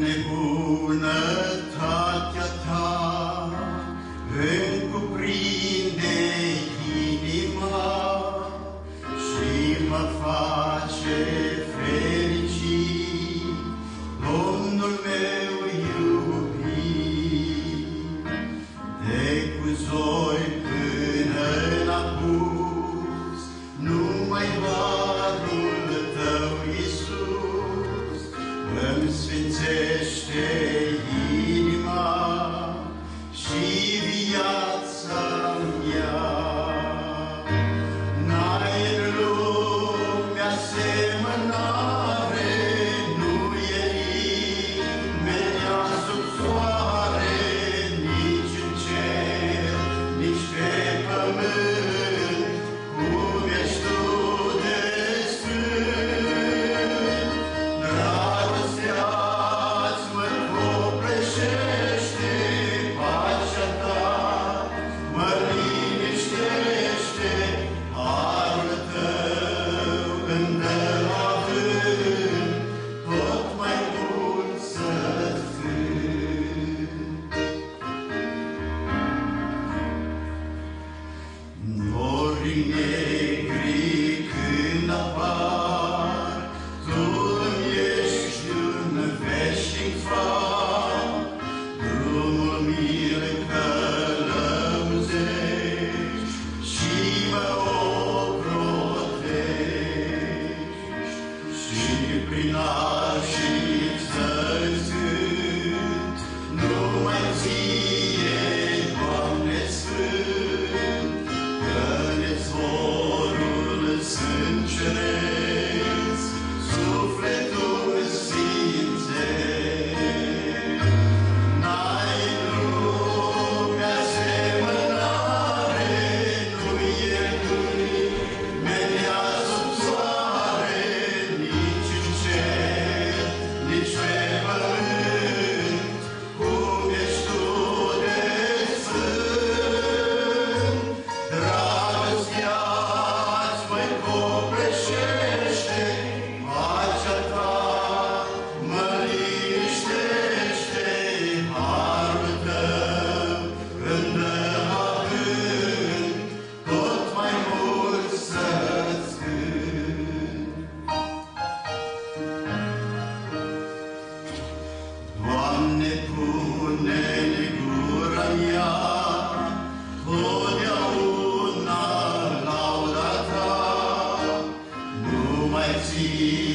Doamne, bunătatea Ta îmi cuprinde inima și mă face fericit, Domnul meu iubit. De cuzoi până în apus, numai harul Tău, Iisus, îmi sfințește inima și viața-mi mea. N-ai în lume asemănare, nu e nimenea sub soare, nici în cer, nici pe pământ, cum ești Tu de sfânt. Dragostea-ți mă copleșește, pacea Ta mă liniștește, harul Tău îmi dă avânt, tot mai bun să-ți cânt. Norii negri când apar, Tu îmi ești un veșnic far, drumul mi-l călăuzești și mă ocrotești, și prin arșiv să-ți cânt, numai Ție, Doamne Sfânt, că-n izvorul sângeresc, sufletul simțesc. N-ai în lume asemănare, nu e nimenea sub soare, nici în cer, nici pe pământ, cum ești Tu de sfânt. Dragostea-ți mă copleșește, pacea Ta mă liniștește, harul Tău îmi dă avânt, tot mai mult să-ți cânt. Doamne, pune-n gura mea totdeauna lauda Ta, numai Ție